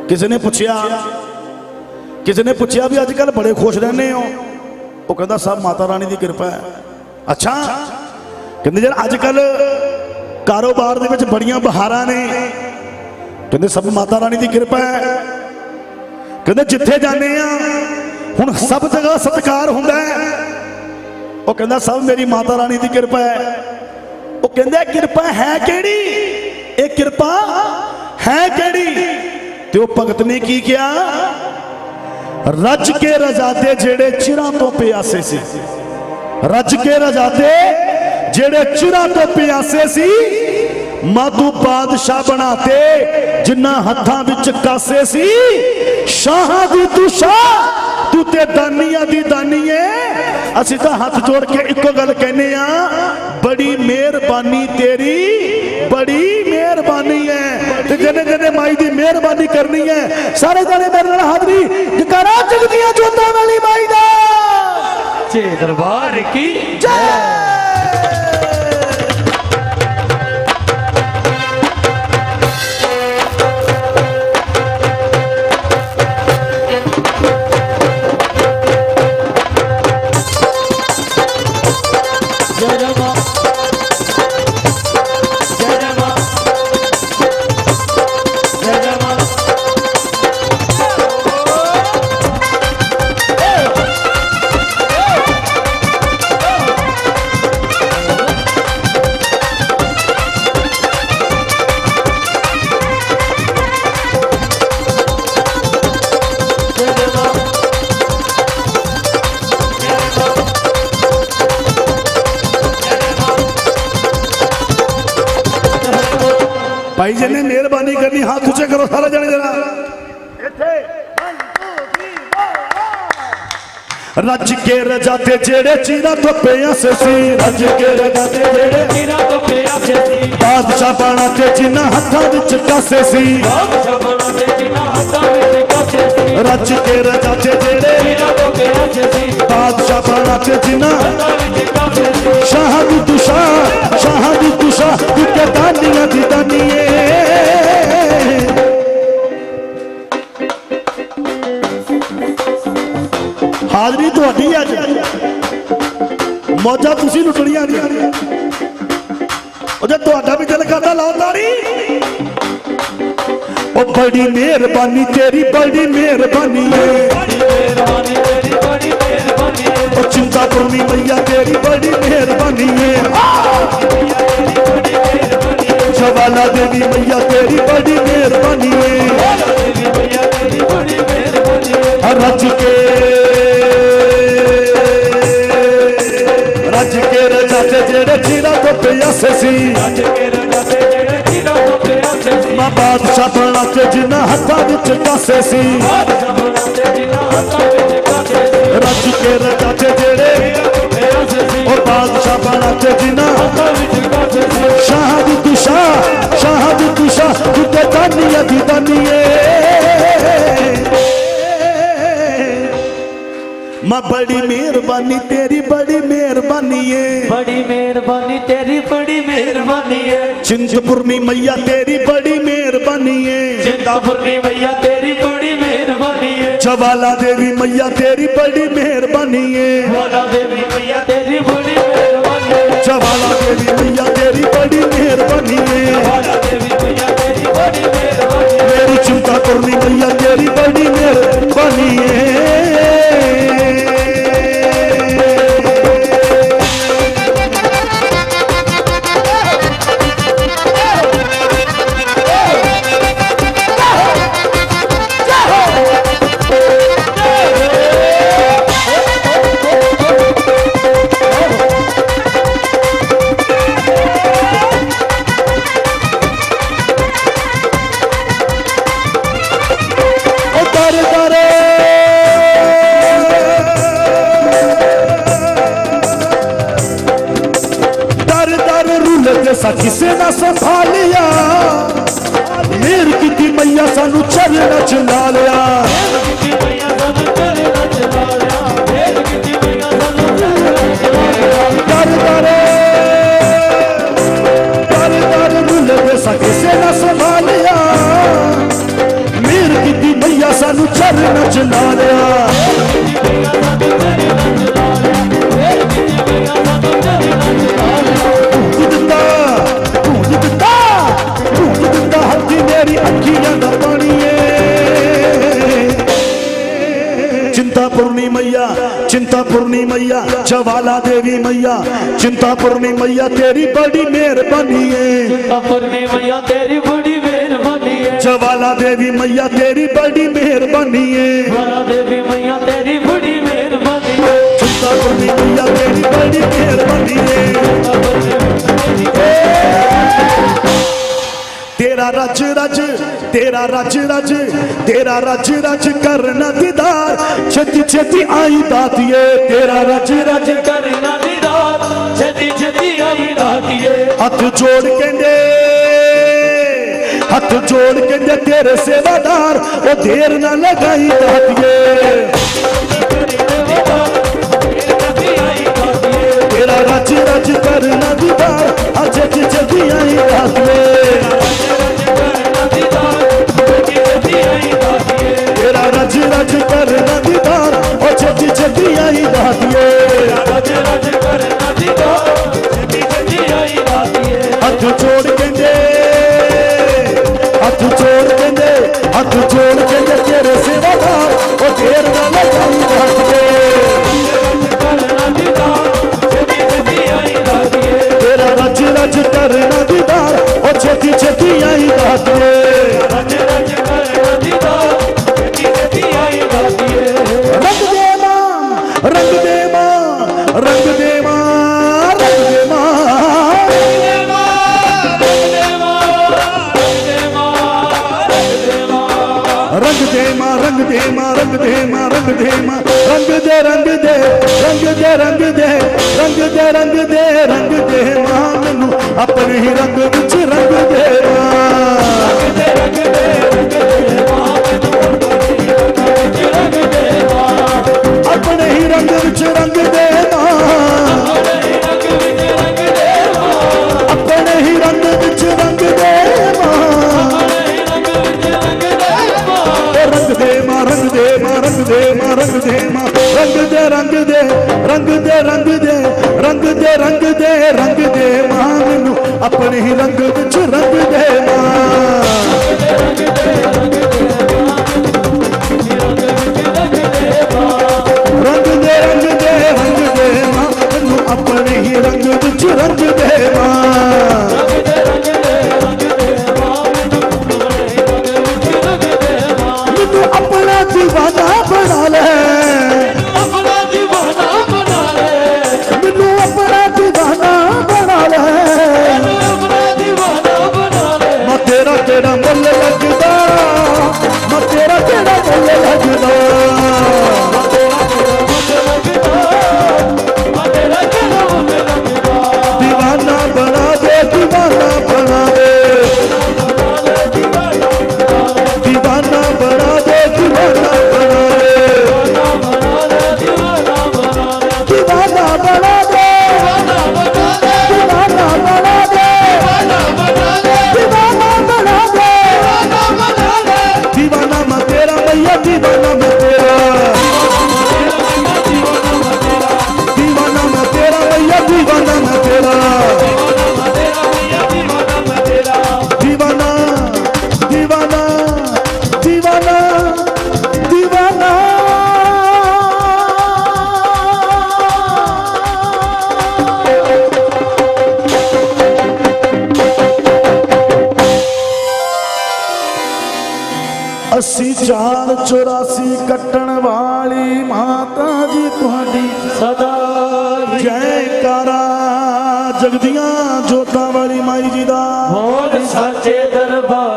किसी ने पूछया भी अजकल बड़े खुश रहने हो, वो कहता सब माता रानी की कृपा है। अच्छा कहते यार अजकल कारोबार दे विच बड़ियां बहारां ने, कहते सब माता रानी की कृपा है। कहते जिथे जाने हुण सब जगह सत्कार हुंदा है, वो कहता सब मेरी माता रानी की कृपा है। वो कहते कृपा है केड़ी, एक कृपा है केड़ी? तो भगत ने की किया, रज के रजाते जेड़े चिरां तो प्यासे सी, रज के रजाते जेड़े चिरां तो प्यासे सी, मातू बादशाह बनाते जिन्ना हत्थां विच कासे सी। शाहां दी तू शाह, तू ते दानिया दी दानी है। असीं तां हाथ जोड़ के इको गल कहने आ, बड़ी मेहरबानी तेरी, बड़ी मेहरबानी है। ते जने जने माई दी मेहरबानी करनी है, सारे जने मेरे नाल हाजरी जकारा जगदियां जोतां वाली माई दा जे दरबार की जय। भाई जी ने मेहरबानी करनी, हाथ ऊंचे करो सारे जने जरा। रज के रजाते जेड़े चीरा तो प्यासे सी, रज के रजाते जेड़े चीरा तो प्यासे सी, बादशाह बनाते जिन्ना हत्थां विच कासे सी, रज के रजाते जेड़े चीरा तो प्यासे सी, बादशाह बनाते जिन्ना शाह दी तू शाह, शाह दी तू शाह, तू के दानिया दी दानी है। हाजरी तुहाडी अज मौजा तुसीं लुटणियां नहीं। जे तुहाडा भी दिल करदा लाओ ताड़ी। ओ बड़ी मेहरबानी तेरी, बड़ी मेहरबानी है। ओ चिंतापुरनी मैया तेरी बड़ी मेहरबानी है। जवाला देवी मैया तेरी बड़ी मेहरबानी है। रज के रजाते जेड़े चीरा तो प्यासे सी, मां बादशाह बनाते जिन्ना हत्थां विच कासे सी, रज के रजाते जेड़े ओ बादशाह बनाते जिन्ना शाह दी तू शाह, शाह दी तू शाह, तू ते दानिया दी दानी है। मां बड़ी मेहरबानी तेरी, बड़ी मेहरबानी है, बड़ी मेहरबानी तेरी, बड़ी मेहरबानी है। चिंतपुरनी मैया तेरी बड़ी मेहरबानी है, चिंतापुरनी मैया तेरी बड़ी मेहरबानी है। जवाला देवी मैया तेरी बड़ी मेहरबानी है, जवाला देवी मैया तेरी बड़ी मेहरबानी है। जवाला देवी मैया तेरी बड़ी मेहरबानी है, जवाला देवी मैया तेरी बड़ी मेहरबानी है। मेरी चिंतापुरनी मैया तेरी बड़ी मेहरबानी है। किसे ना संभालिया, मेर की मैया सानू चरण च ला लिया। दर दर रुल किसे ना संभालिया, मेर की सानू चरण च ला लिया हल्दी मेरी अखियां दा पानी चिंतापुरनी मैया चिंतापुरनी मैया ज्वाला देवी मैया चिंतापुरनी मैया तेरी बड़ी मेहरबानी है चिंतापुरनी मैया तेरी बड़ी मेहरबानी है ज्वाला देवी मैया तेरी बड़ी मेहरबानी है ज्वाला देवी मैया तेरी बड़ी मेहरबानी है चिंतापुरनी मैया तेरी बड़ी मेहरबानी है तेरा रज रज तेरा रज रज तेरा रज रज करना दीदार छती छती आई दातिये तेरा रज रज करना दीदार छती छती आई दातिये हाथ जोड़ के दे तेरे सेवादार ओ देर ना लगाई दातिये तेरा रज रज करना दीदार छती छती आई दातिये तेरा रज रज करना दीदार और छती छती आई दातिये हाथ जोड़ के दे हाथ जोड़ के दे हाथ जोड़ के दे तेरे सेवादार और देर ना लगाई दातिये तेरा रज रज करना दीदार और छती छती आई दातिये रंग दे मां रंग दे मां रंग दे मां रंग दे मां रंग दे मां रंग दे मां रंग दे मां रंग दे रंग दे रंग दे रंग दे रंग दे रंग दे रंग दे मां मैनू अपने ही रंग विच रंग दे अपने ही रंग विच रंग दे अपने ही रंग विच रंग दे रंग दे मां रंग दे मां रंग दे मां रंग दे मां रंग दे रंग दे रंग दे रंग दे रंग दे रंग दे रंग दे मां मैनू अपने ही रंग विच रंग दे रंग दे रंग दे रंग दे मां मैनू अपने ही रंग विच रंग दे मैनू अपना दीवाना बना ले अपना दीवाना बना ले मैनू अपना दीवाना बना ले अपना दीवाना बना ले मैं तेरा तेरा मुल लगदा मैं तेरा तेरा मुल लगदा दीवाना बना दे दीवाना बना दे दीवाना बना दे दीवाना बना दे दीवाना बना दे दीवाना बना दे दीवाना बना दे दीवाना मैं तेरा मैया दीवाना मैं तेरा दीवाना मैं तेरा मैया दीवाना मैं तेरा दीवाना दीवाना दीवाना दीवाना अस्सी 484 कट्टण वाली माता जी तुहाडी सदा जयकारा जगदियां जोतां वाली माई जी दा होर साचे दरबार